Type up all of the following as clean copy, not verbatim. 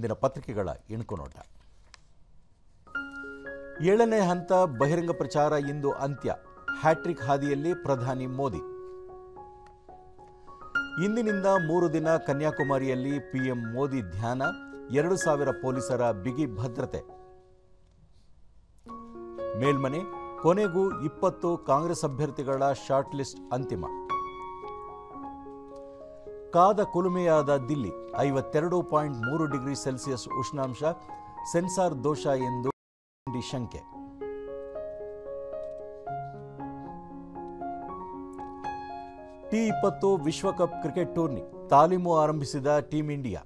ಇಂದಿನ ಪತ್ರಿಕೆಗಳ ಇಣುಕು ನೋಟ. 7ನೇ ಹಂತ ಬಹಿರಂಗ ಪ್ರಚಾರ ಇಂದು ಅಂತ್ಯ. ಹ್ಯಾಟ್ರಿಕ್ ಹಾದಿಯಲ್ಲಿ ಪ್ರಧಾನಿ ಮೋದಿ. ಇಂದಿನಿಂದ 3 ದಿನ ಕನ್ಯಾಕುಮಾರಿಯಲ್ಲಿ ಪಿಎಂ ಮೋದಿ ಧ್ಯಾನ. 2,000 ಪೊಲೀಸರ ಬಿಗಿ ಭದ್ರತೆ. ಮೇಲ್ಮನೆ ಕೊನೆಗೂ 20 ಕಾಂಗ್ರೆಸ್ ಅಭ್ಯರ್ಥಿಗಳ ಶಾರ್ಟ್ ಲಿಸ್ಟ್ ಅಂತಿಮ. ಕಾದ ಕುಲುಮೆಯಾದ ದಿಲ್ಲಿ. 52.3 ಡಿಗ್ರಿ ಸೆಲ್ಸಿಯಸ್ ಉಷ್ಣಾಂಶ. ಸೆನ್ಸಾರ್ ದೋಷ ಎಂದು ಶಂಕೆ. T20 ವಿಶ್ವಕಪ್ ಕ್ರಿಕೆಟ್ ಟೂರ್ನಿ ತಾಲೀಮು ಆರಂಭಿಸಿದ ಟೀಂ ಇಂಡಿಯಾ.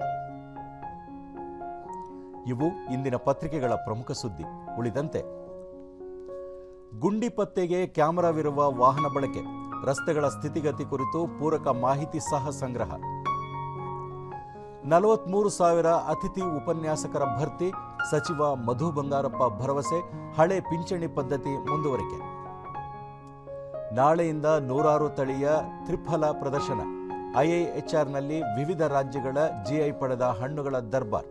ಇವು ಇಂದಿನ ಪತ್ರಿಕೆಗಳ ಪ್ರಮುಖ ಸುದ್ದಿ. ಉಳಿದಂತೆ ಗುಂಡಿ ಪತ್ತೆಗೆ ಕ್ಯಾಮೆರಾವಿರುವ ವಾಹನ ಬಳಕೆ, ರಸ್ತೆಗಳ ಸ್ಥಿತಿಗತಿ ಕುರಿತು ಪೂರಕ ಮಾಹಿತಿ ಸಹ ಸಂಗ್ರಹ. 43,000 ಅತಿಥಿ ಉಪನ್ಯಾಸಕರ ಭರ್ತಿ. ಸಚಿವ ಮಧು ಬಂಗಾರಪ್ಪ ಭರವಸೆ. ಹಳೆ ಪಿಂಚಣಿ ಪದ್ಧತಿ ಮುಂದುವರಿಕೆ. ನಾಳೆಯಿಂದ 106 ತಳಿಯ ತ್ರಿಫಲ ಪ್ರದರ್ಶನ. ಐಐಎಚ್ಆರ್ನಲ್ಲಿ ವಿವಿಧ ರಾಜ್ಯಗಳ ಜಿಐ ಪಡೆದ ಹಣ್ಣುಗಳ ದರ್ಬಾರ್.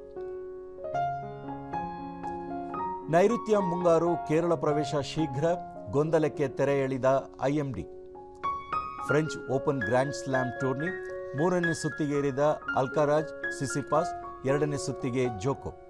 ನೈಋತ್ಯ ಮುಂಗಾರು ಕೇರಳ ಪ್ರವೇಶ ಶೀಘ್ರ. ಗೊಂದಲಕ್ಕೆ ತೆರೆ ಎಳೆದ IMD. French Open Grand Slam tourney 3ನೇ ಸುತ್ತಿಗೇರಿದ ಅಲ್ಕಾರಾಜ್, ಸಿಸಿಪಾಸ್. 2ನೇ ಸುತ್ತಿಗೆ ಜೋಕೋ.